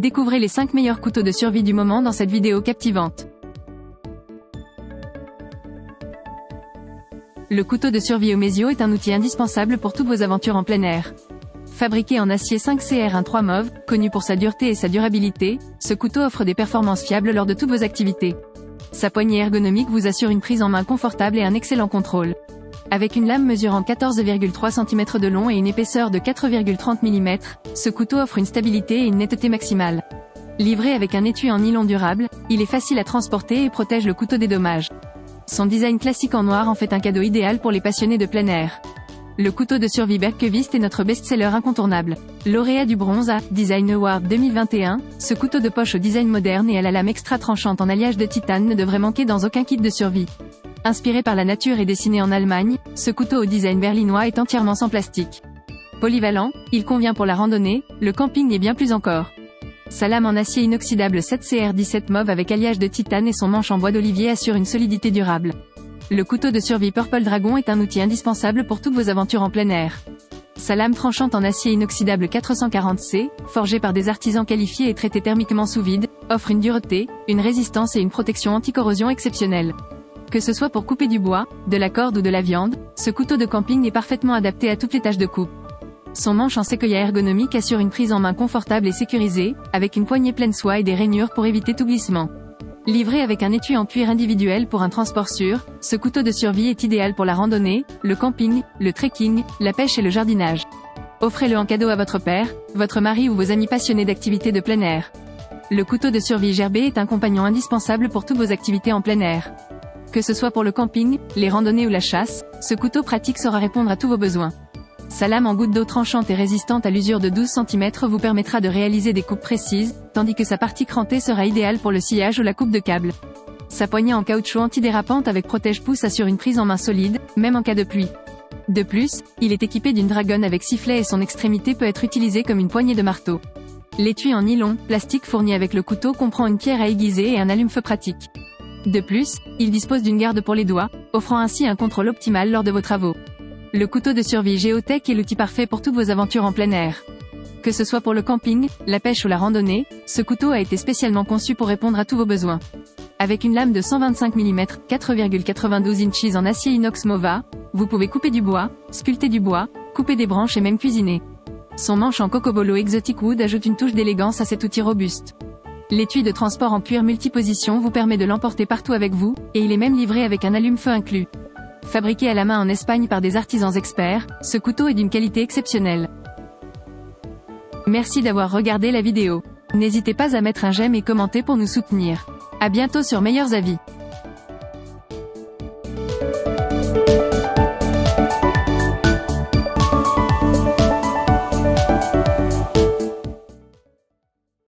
Découvrez les 5 meilleurs couteaux de survie du moment dans cette vidéo captivante. Le couteau de survie Omezio est un outil indispensable pour toutes vos aventures en plein air. Fabriqué en acier 5CR13 mauve, connu pour sa dureté et sa durabilité, ce couteau offre des performances fiables lors de toutes vos activités. Sa poignée ergonomique vous assure une prise en main confortable et un excellent contrôle. Avec une lame mesurant 14,3 cm de long et une épaisseur de 4,30 mm, ce couteau offre une stabilité et une netteté maximale. Livré avec un étui en nylon durable, il est facile à transporter et protège le couteau des dommages. Son design classique en noir en fait un cadeau idéal pour les passionnés de plein air. Le couteau de survie Bergkvist est notre best-seller incontournable. Lauréat du Bronze A Design Award 2021, ce couteau de poche au design moderne et à la lame extra tranchante en alliage de titane ne devrait manquer dans aucun kit de survie. Inspiré par la nature et dessiné en Allemagne, ce couteau au design berlinois est entièrement sans plastique. Polyvalent, il convient pour la randonnée, le camping et bien plus encore. Sa lame en acier inoxydable 7CR17 mauve avec alliage de titane et son manche en bois d'olivier assurent une solidité durable. Le couteau de survie Purple Dragon est un outil indispensable pour toutes vos aventures en plein air. Sa lame tranchante en acier inoxydable 440C, forgée par des artisans qualifiés et traitée thermiquement sous vide, offre une dureté, une résistance et une protection anti-corrosion exceptionnelle. Que ce soit pour couper du bois, de la corde ou de la viande, ce couteau de camping est parfaitement adapté à toutes les tâches de coupe. Son manche en séquoia ergonomique assure une prise en main confortable et sécurisée, avec une poignée pleine soie et des rainures pour éviter tout glissement. Livré avec un étui en cuir individuel pour un transport sûr, ce couteau de survie est idéal pour la randonnée, le camping, le trekking, la pêche et le jardinage. Offrez-le en cadeau à votre père, votre mari ou vos amis passionnés d'activités de plein air. Le couteau de survie Gerbet est un compagnon indispensable pour toutes vos activités en plein air. Que ce soit pour le camping, les randonnées ou la chasse, ce couteau pratique saura répondre à tous vos besoins. Sa lame en goutte d'eau tranchante et résistante à l'usure de 12 cm vous permettra de réaliser des coupes précises, tandis que sa partie crantée sera idéale pour le sciage ou la coupe de câble. Sa poignée en caoutchouc antidérapante avec protège-pouce assure une prise en main solide, même en cas de pluie. De plus, il est équipé d'une dragonne avec sifflet et son extrémité peut être utilisée comme une poignée de marteau. L'étui en nylon, plastique fourni avec le couteau comprend une pierre à aiguiser et un allume-feu pratique. De plus, il dispose d'une garde pour les doigts, offrant ainsi un contrôle optimal lors de vos travaux. Le couteau de survie Geotech est l'outil parfait pour toutes vos aventures en plein air. Que ce soit pour le camping, la pêche ou la randonnée, ce couteau a été spécialement conçu pour répondre à tous vos besoins. Avec une lame de 125 mm, 4,92 inches en acier inox Mova, vous pouvez couper du bois, sculpter du bois, couper des branches et même cuisiner. Son manche en cocobolo Exotic Wood ajoute une touche d'élégance à cet outil robuste. L'étui de transport en cuir multiposition vous permet de l'emporter partout avec vous, et il est même livré avec un allume-feu inclus. Fabriqué à la main en Espagne par des artisans experts, ce couteau est d'une qualité exceptionnelle. Merci d'avoir regardé la vidéo. N'hésitez pas à mettre un j'aime et commenter pour nous soutenir. À bientôt sur Meilleurs Avis.